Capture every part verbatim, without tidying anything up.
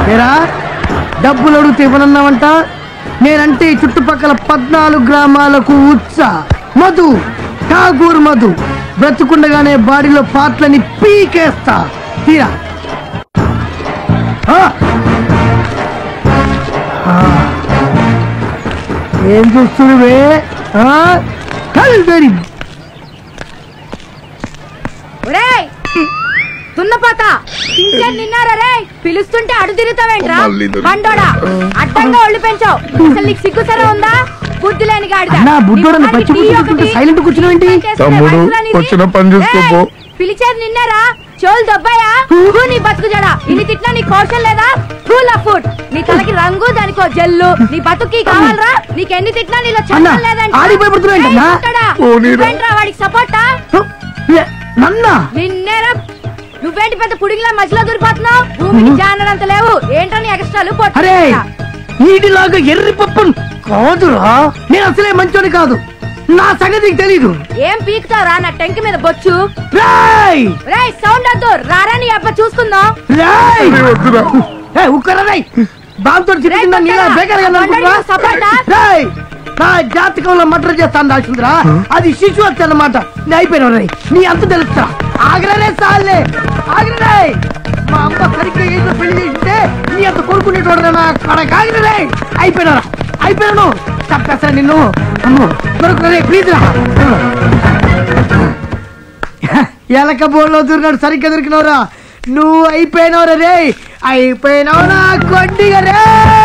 ఏరా డబ్బులు అడిగితే ఇవ్వనన్నావంట. నేనంటే చుట్టుపక్కల పద్నాలుగు గ్రామాలకు ఉత్స మధు కాగూరు మధు బ్రతుకుండగానే బాడీలో పాటలని పీకేస్తా. తీరా ఏం చూస్తున్నవే? కల్దరి తున్నపోత నిన్నారా రే పిలుస్తుంటే అడు తిరుగుతావేంట్రా బండోడా అడ్డంగా ఒళ్ళు పెంచావు. అసలు నీకు సిగ్గు సరే ఉందా? బుద్ధి లేని పిలిచేది నిన్నారా? చోలు దొబ్బాయా నీ బతుకు జడా. ఇన్ని తిట్లా నీ కౌశల్ లేదా? Full of food. నీ తలకి రంగు దానికో జల్లు. నీ బతుకి కావాలరా? నీకెన్ని తిట్లా నీలో చట్టం లేదంటా. వాడికి సపోర్టా? నిన్నేరా నువ్వేంటి పెద్ద పుడిగిలా మధ్యలో దూరిపోతున్నావు? భూమికి జానంత లేవు ఏంటని ఎక్స్ట్రాలు నీటిలాగా ఎర్రి పప్పు కాదురా. నేను అసలే మంచోని కాదు. నా సంగతికి తెలీదు. ఏం పీకుతావురా నా టెంక్ మీద బొచ్చు? సౌండ్ వద్దు రారా నీ అబ్బ చూసుకుందాం. దాంతో నా జాతకంలో మటర్ చేస్తాను రాసిందిరా. అది శిశు హత్య అన్నమాట. నేను అయిపోయినా నీ అంత తెలుస్తా. ఆగ్రహే సాలే ఆగ్రహే. మా అమ్మ సరిగ్గా ఏదో పెళ్లి చేసింటే నీ అంత కొడుకునేటోడు ఆగ్రహే. అయిపోయినారా అయిపోయాను. తప్పేస్తా నిన్ను. దొరకరే ప్లీజ్ రా. ఎలక బోర్లో దొరికినాడు సరిగ్గా దొరికినవరా. నువ్వు అయిపోయినవరా రే. అయిపోయినావు నా కొద్దిగా రే.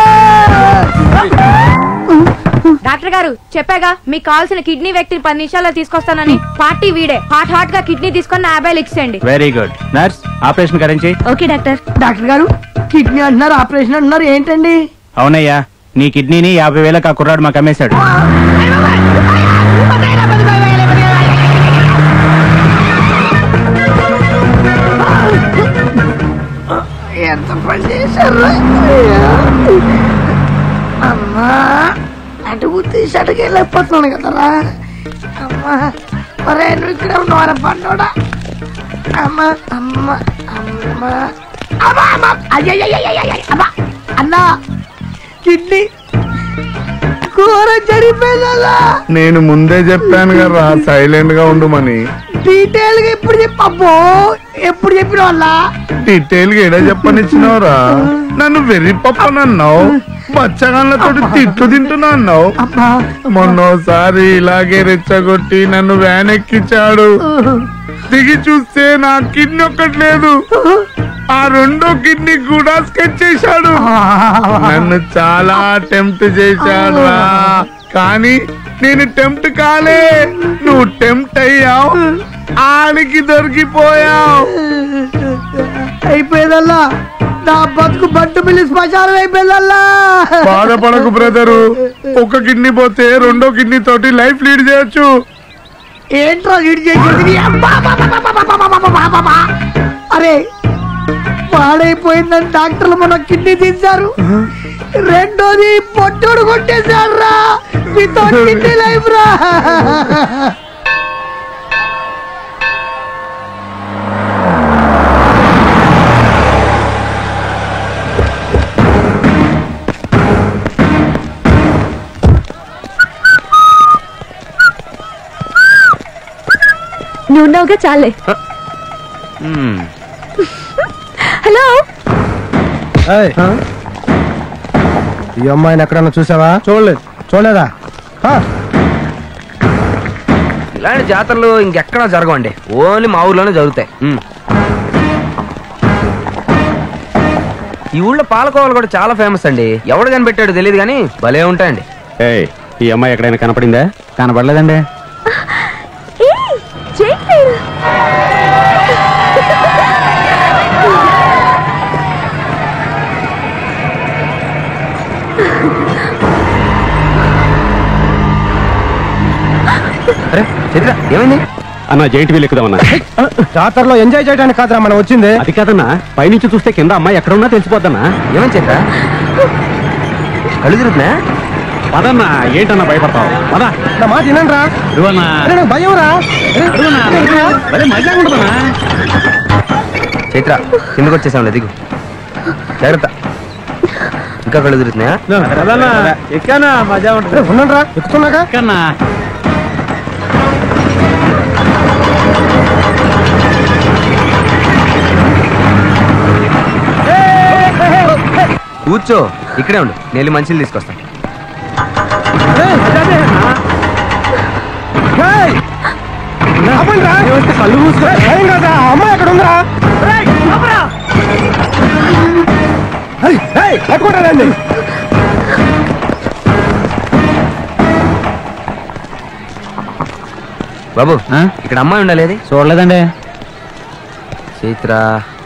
డాక్టర్ గారు చెప్పాగా మీకు కావాల్సిన కిడ్నీ వ్యక్తిని పది నిమిషాల్లో తీసుకొస్తానని. పార్టీ వీడే హాట్ హాట్ గా కిడ్నీ తీసుకొని యాభై ఇచ్చేయండి. వెరీ గుడ్ నర్స్ ఆపరేషన్ కరెంచి. Okay doctor. డాక్టర్ గారు కిడ్నీ అంటున్నారు ఆపరేషన్ అంటున్నారు ఏంటండి? అవునయ్యా నీ కిడ్నీని యాభై వేలకు ఆ కుర్రాడు మాకు అమ్మేశాడు. ఎంత పని చేశారు అమ్మా. అటు తీసి అటుకి వెళ్ళిపోతున్నాను కదరా అమ్మా. మరే నువ్వు ఇక్కడ ఉన్నవారా పండోడా? అమ్మ అమ్మ అమ్మ అమ్మా అమ్మా అన్నా కిడ్నీ కూర చెడిపోయిందా? నేను ముందే చెప్పాను కదా సైలెంట్ గా ఉండమని. డీటెయిల్ గా ఎప్పుడు చెప్పబ్బో ఎప్పుడు చెప్పిన వాళ్ళ డీటెయిల్ గా ఏడా చెప్పనిచ్చినవరా? నన్ను వెర్రి పప్పనన్నావు. బచ్చగాళ్ళతో తిట్లు తింటున్నా అన్నావు. మొన్నోసారి ఇలాగే రెచ్చగొట్టి నన్ను వ్యాన్ ఎక్కించాడు. దిగి చూస్తే నా కిడ్నీ ఒక్కటి లేదు. ఆ రెండో కిడ్నీ కూడా స్కెచ్ చేశాడు. నన్ను చాలా టెంప్ట్ చేశాడు రా. కానీ నేను టెంప్ట్ కాలే. నువ్వు టెంప్ట్ అయ్యావు. ఆడికి దొరికిపోయావు. అయిపోయేదల్లా నా బతుకు బట్టు మిల్లి శ్మశానం అయిపోయిందల్లా. బాధపడకు బ్రదరు. ఒక కిడ్నీ పోతే రెండో కిడ్నీ తోటి లైఫ్ లీడ్ చేయొచ్చు. ఏంట్రా లీడ్ చేసేది? అరే పాడైపోయిందని డాక్టర్లు మన కిడ్నీ తీశారు. రెండోది పొట్టుడు కొట్టేశారు రా. వితౌట్ కిడ్నీ లైఫ్ రా. నువ్వున్నావుగా చాలే. హలో ఈ అమ్మాయిని ఎక్కడన్నా చూసావా? చూడలేదు. చూడలేదా? ఇలాంటి జాతరలు ఇంకెక్కడా జరగవండి. ఓన్లీ మా ఊర్లోనే జరుగుతాయి. ఈ ఊళ్ళో పాలకోవాలు కూడా చాలా ఫేమస్ అండి. ఎవడు కనిపెట్టాడు తెలియదు కానీ భలే ఉంటాయండి. ఈ అమ్మాయి ఎక్కడైనా కనపడిందా? కనపడలేదండి. అరే చైత్ర ఏమైంది అన్న? జైంట్ వీల్ ఎక్కుదామన్నా. జాతరలో ఎంజాయ్ చేయడానికి కాదురా మనం వచ్చింది. అది కాదన్నా పైనుంచి చూస్తే కింద అమ్మాయి ఎక్కడ ఉన్నా తెలిసిపోద్దన్నా. ఏమని చైత్ర కళ్ళు తిరుగుతున్నా? పదన్నా. ఏంటన్నా భయపడతావు? పదా నా మాట వినండిరా. భయం రా. చైత్ర కిందకు వచ్చేసాంలే దిగు. జాగ్రత్త. ఇంకా కళ్ళు తిరుగుతున్నాయా? ఎక్కానా మజా ఉంటుంది. ఉన్నారా ఎక్కుతున్నాగా కన్నా కూర్చో, ఇక్కడే ఉండు, నేను మంచిలు తీసుకొస్తాను. కళ్ళు మూసుకో. అమ్మాయి ఎక్కడ ఉందిరా? పట్టుకుంటారండి. బాబు ఇక్కడ అమ్మాయి ఉండాలి. చూడలేదండి. చైత్రా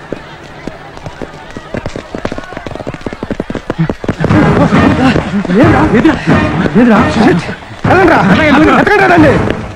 ఎక్కడండి?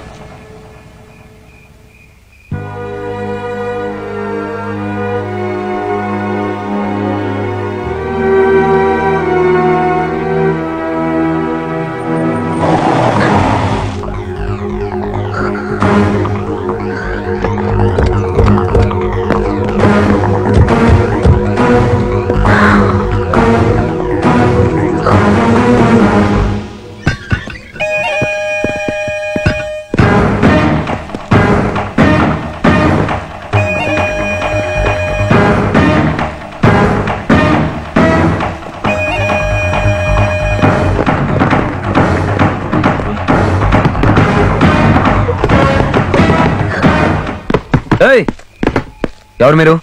ఎవరు మీరు?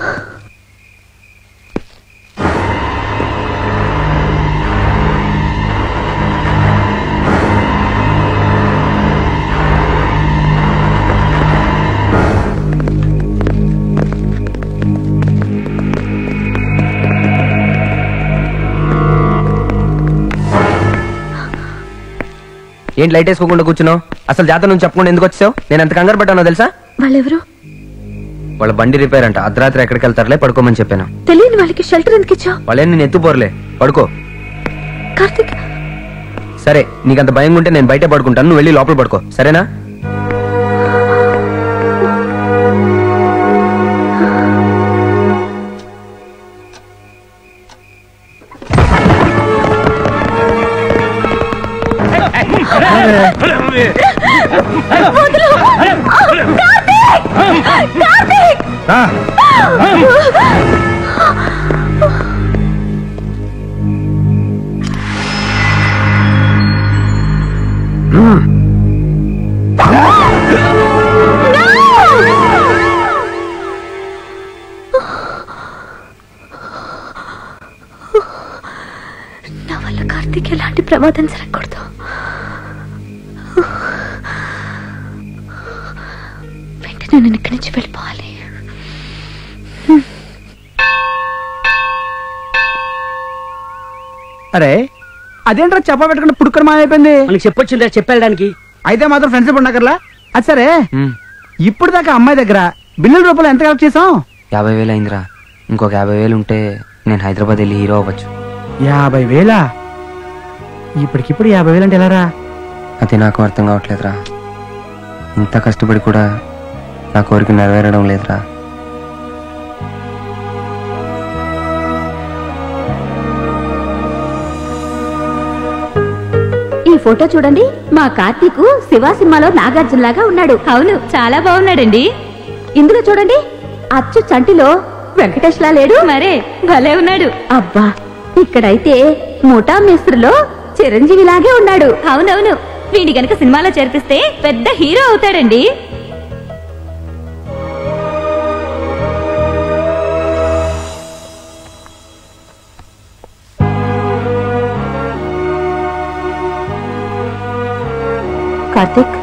ఏంటి లైట్ వేసుకోకుండా కూర్చున్నావు? అసలు జాతర నుంచి చెప్పకుండా ఎందుకు వచ్చావు? నేను ఎంత కంగారు పడ్డానో తెలుసా? వాళ్ళెవరు? వాళ్ళ బండి రిపేర్ అంట, అర్ధరాత్రి ఎక్కడికి వెళ్తారులే, పడుకోమని చెప్పాను. తెలియని వాళ్ళకి షెల్టర్ ఎందుకు ఇచ్చావు? వాళ్ళే నేను ఎత్తుపోర్లే, పడుకో. కార్తిక్ సరే, నీకంత భయంగా ఉంటే నేను బయట పడుకుంటాను, నువ్వు వెళ్ళి లోపల పడుకో, సరేనా? నా వల్ల కార్తిక్ ఎలాంటి ప్రమాదం జరగకూడదు. వెంటనే నేను ఇక్కడి నుంచి వెళ్ళిపోవాలి. అరే అదేంట్రా చెప్ప పెట్టుకుంటే పుడుకొని మాయైపోయింది. మనకి చెప్పొచ్చిందా చెప్పేయడానికి? అయితే మాత్రం ఫ్రెండ్స్ ఉండకర్లా. అది సరే, ఇప్పుడు దాకా అమ్మాయి దగ్గర బిల్లుల రూపాయలు ఎంత కలెక్ట్ చేసాం? యాభై వేలు అయిందిరా. ఇంకొక యాభై వేలు ఉంటే నేను హైదరాబాద్ వెళ్ళి హీరో అవ్వచ్చు. యాభై వేలా? ఇప్పటికిప్పుడు యాభై వేలు అంటే ఎలారా? అది నాకు అర్థం కావట్లేదురా. ఇంత కష్టపడి కూడా నా కోరిక నెరవేరడం లేదురా. ఈ ఫోటో చూడండి. మా కార్తీక్ శివ సినిమాలో నాగార్జున లాగా ఉన్నాడు. అవును, చాలా బాగున్నాడండి. ఇందులో చూడండి, అచ్చు చంటిలో వెంకటేష్ లా లేడు? మరే భలే ఉన్నాడు. అబ్బా, ఇక్కడైతే ముఠా మేస్త్రిలో చిరంజీవి లాగే ఉన్నాడు. అవునవును, వీడి గనక సినిమాలో చేర్పిస్తే పెద్ద హీరో అవుతాడండి. కార్తిక్,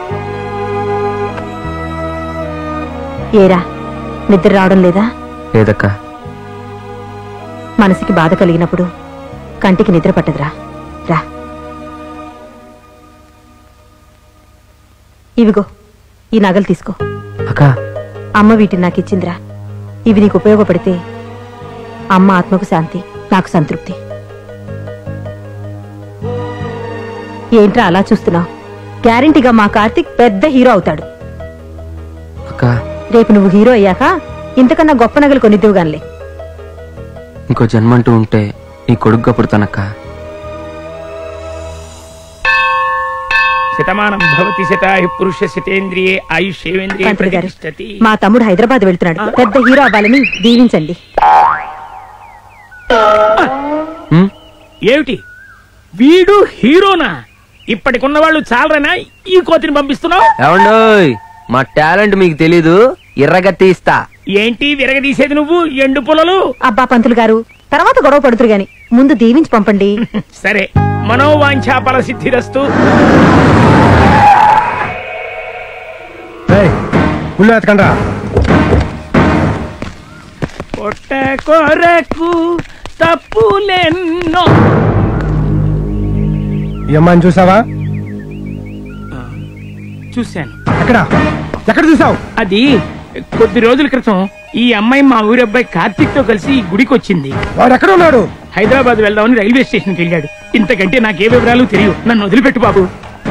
ఏరా నిద్ర రావడం లేదా? లేదక్కా. మనసుకి బాధ కలిగినప్పుడు కంటికి నిద్ర పట్టదురా. రా, ఇవిగో ఈ నగలు తీసుకో. అక్కా, అమ్మ వీటిని నాకు ఇచ్చిందిరా. ఇవి నీకు ఉపయోగపడితే అమ్మ ఆత్మకు శాంతి, నాకు సంతృప్తి. ఏంట్రా అలా చూస్తున్నావు? గ్యారంటీగా మా కార్తిక్ పెద్ద హీరో అవుతాడు. అక్కా, రేపు నువ్వు హీరో అయ్యాక ఇంతకన్నా గొప్ప నగలు కొనిద్దువుగానిలే. ఇంకో జన్మంటూ ఉంటే నీ కొడుకుగా పుడతానక్క. శతమానం భవతి శతాయు పురుష శతేంద్రియే ఆయుష్యేంద్రియే ప్రతిష్టతి. మా తమ్ముడు హైదరాబాద్ వెళ్తున్నాడు, పెద్ద హీరో అవ్వాలని దీవించండి. ఏమిటి వీడు హీరోనా? ఇప్పటికున్న వాళ్ళు చాలరనా ఈ కోతిని పంపిస్తున్నావు? ఏమండోయ్, మా టాలెంట్ మీకు తెలీదు, ఎర్రగట్టి ఇస్తా. ఏంటి విరగదీసేది నువ్వు? ఎండు పొలలు. అబ్బా పంతులు గారు, తర్వాత గొడవ పడుతురు గాని ముందు దీవించి పంపండి. సరే, మనోవాంఛా ఫల సిద్ధిరస్తు. ఉల్లు ఎత్తకండ్రా. పొట్ట కొరకు తప్పులెన్నో. ఈ అమ్మాయిని చూసావా? చూశాను. ఎక్కడ ఎక్కడ చూసావు? అది కొద్ది రోజుల క్రితం ఈ అమ్మాయి మా ఊరి అబ్బాయి కార్తీక్ తో కలిసి ఈ గుడికి వచ్చింది. వాడు ఎక్కడ ఉన్నాడు? హైదరాబాద్ వెళ్దామని రైల్వే స్టేషన్ కి వెళ్ళాడు. ఇంతకంటే నాకే వివరాలు తెలియదు. నన్ను వదిలిపెట్టు బాబు.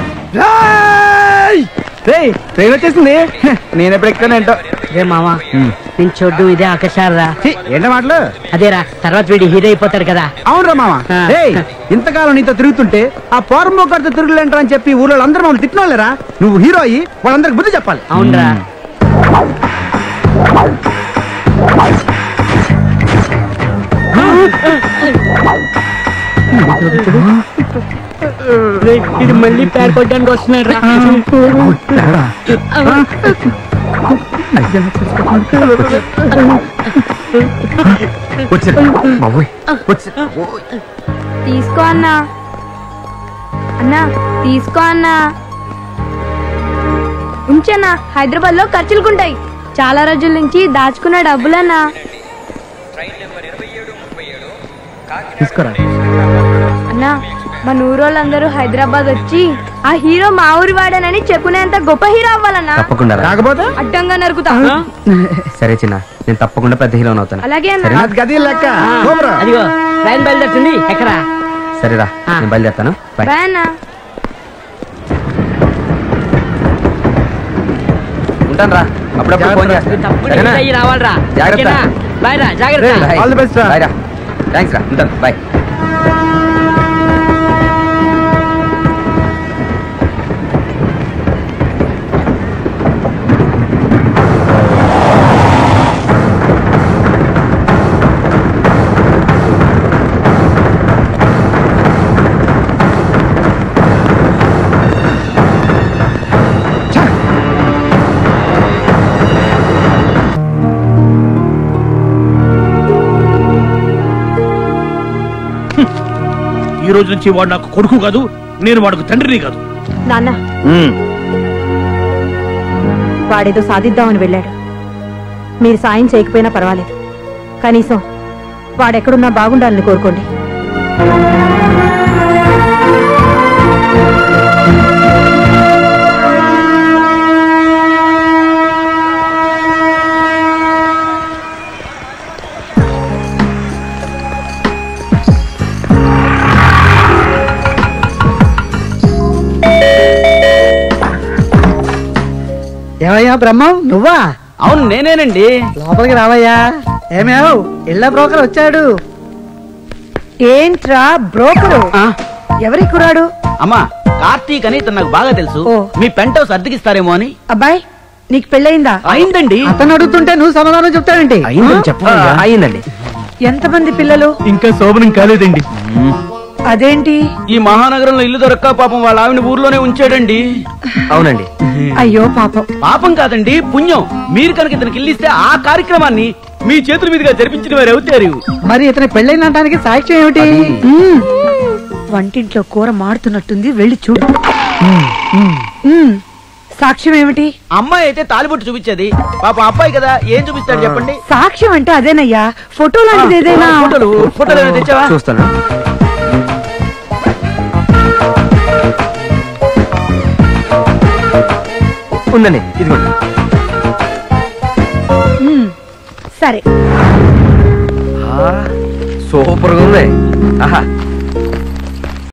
ట్రైన్ వచ్చేసింది. నేను ఎప్పుడు ఎక్కడేంటో. రే మామా, నేను చూడ్డు ఇదే ఆకర్షారా. ఏంటో మాటలు? అదేరా, తర్వాత వీడి హీరో అయిపోతాడు కదా. అవునరా మామా. ఇంతకాలం నీతో తిరుగుతుంటే ఆ పోరంబోకర్తో తిరుగులేంటరా అని చెప్పి ఊళ్ళో అందరూ మమ్మల్ని తిట్టినోళ్ళరా. నువ్వు హీరో అయ్యి వాళ్ళందరికి బుద్ధి చెప్పాలి. అవునరా. ఇది మళ్ళీ పేరు కొట్టడానికి వస్తున్నాడు రా. తీసుకో అన్నా. అన్నా తీసుకో అన్నా. ఉంచన్నా, హైదరాబాద్ లో ఖర్చులుకుంటాయి. చాలా రోజుల నుంచి దాచుకున్న డబ్బులన్నా. తీసుకురా అన్నా, మన ఊరోళ్ళందరూ హైదరాబాద్ వచ్చి ఆ హీరో మా ఊరి వాడనని చెప్పునేంత గొప్ప హీరో అవ్వాలన్నా. తప్పకుండా రా. కాకపోతే అడ్డంగా నరుకుతా. సరే చిన్న, నేను తప్పకుండా పెద్ద హీరో అవుతాను. అలాగే అన్నా. సరేనా? గది లెక్క. అదిగో ట్రైన్ బయలుదేరుతుంది. ఎక్కరా? సరేరా, నేను బయలుదేరుతాను. బాయ్. బాయ్ అన్నా. ఉంటాను రా, అప్పుడప్పుడు ఫోన్ చేస్తాను. రావాలరా. జాగ్రత్త. బాయ్ రా, జాగ్రత్త. ఆల్ ది బెస్ట్ రా. బాయ్ రా. థ్యాంక్స్ రా, ఉంటాను. బాయ్. ఈ రోజు నుంచి వాడు నాకు కొడుకు కాదు, నేను వాడుకు తండ్రిని కాదు. నాన్న, వాడేదో సాధిద్దామని వెళ్ళాడు. మీరు సాయం చేయకపోయినా పర్వాలేదు, కనీసం వాడెక్కడున్నా బాగుండాలని కోరుకోండి. ఏమయ్యా బ్రహ్మం, నువ్వా? అవును, నేనేనండి. లోపలికి రావయ్యా. ఏమేవ్, ఇళ్ళ బ్రోకర్ వచ్చాడు. ఏంట్రా బ్రోకరు? ఎవరి కురాడు? అమ్మా, కార్తీక్ అని ఇతను నాకు బాగా తెలుసు. మీ పెంట్ హౌస్ అద్దెకిస్తారేమో అని. అబ్బాయి, నీకు పెళ్ళయిందా? అయిందండి. అతను అడుగుతుంటే నువ్వు సమాధానం చెప్తావేంటి? అయిందండి. ఎంతమంది పిల్లలు? ఇంకా శోభనం కాలేదండి. అదేంటి? ఈ మహానగరంలో ఇల్లు దొరక్క పాపం వాళ్ళ ఆవిడ ఊర్లోనే ఉంచాడండి. అవునండి. అయ్యో పాపం. పాపం కాదండి, పుణ్యం. మీరు కనుక ఇతనికి ఇల్లిస్తే ఆ కార్యక్రమాన్ని మీ చేతుల మీదుగా జరిపించిన వారు అవుతారు. మరి ఇతని పెళ్ళైనటానికి సాక్ష్యం ఏమిటి? వంటింట్లో కూర మాడుతున్నట్టుంది, వెళ్ళి చూడు. సాక్ష్యం ఏమిటి? అమ్మాయి అయితే తాలిబొట్టు చూపించేది, పాపం అబ్బాయి కదా, ఏం చూపిస్తాడు చెప్పండి? సాక్ష్యం అంటే అదేనయ్యా, ఫోటో లాంటిది ఏదైనా. ఫోటోలు ఫోటోలు ఏమైనా తెచ్చావా? చూస్తాను. ఉందండి, ఇదిగోండి. సరే, సూపర్ గా ఉంది. ఆహా,